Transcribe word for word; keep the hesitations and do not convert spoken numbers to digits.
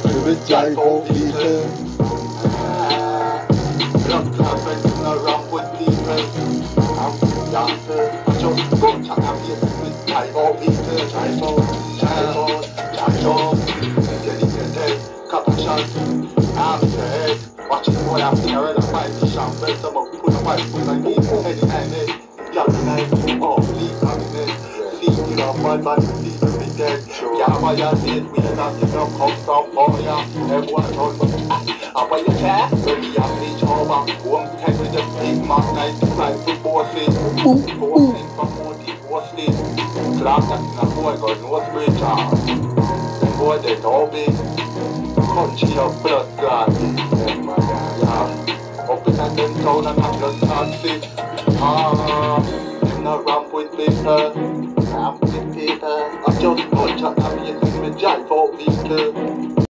Du bist joyful people. Look, I've been around with people. I'm younger. I just go to have with joyful people. Joyful, joyful, joyful. Get it, get it. Cut a shot. I'm dead. Watch it, boy, I'm here and I'm fighting. Sham, but some of put a fight with my knees. Head in hand, it. Young night, oh, please, I'm in it. See, you know, my man, see, I'm dead. Yeah, my dad, we have to know, come from, oh, yeah. Everyone knows what I want your cat, baby, I'm reach over. One ten with the big man, nice to fly to bosses. Four things from forty bosses. Class that's in a boy, got no spiritual. Them boy, they all big. Country of blood glasses. Yeah, up in that them town and I'm just toxic. Ah, I'm not ramp with people. Ramp with people. I just punch up, I'm using the joyful people.